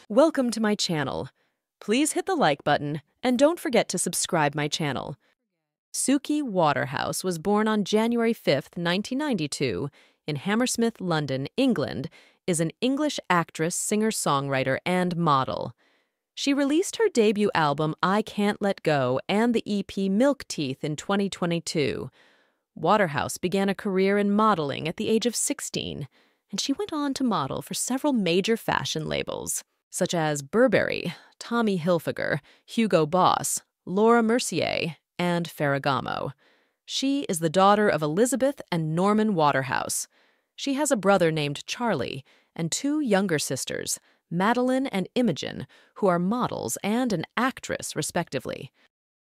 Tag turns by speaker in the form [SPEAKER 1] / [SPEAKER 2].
[SPEAKER 1] Welcome to my channel. Please hit the like button and don't forget to subscribe my channel. Suki Waterhouse was born on January 5, 1992, in Hammersmith, London, England, is an English actress, singer-songwriter, and model. She released her debut album I Can't Let Go and the EP Milk Teeth in 2022. Waterhouse began a career in modeling at the age of 16, and she went on to model for several major fashion labels, such as Burberry, Tommy Hilfiger, Hugo Boss, Laura Mercier, and Ferragamo. She is the daughter of Elizabeth and Norman Waterhouse. She has a brother named Charlie and two younger sisters, Madeline and Imogen, who are models and an actress, respectively.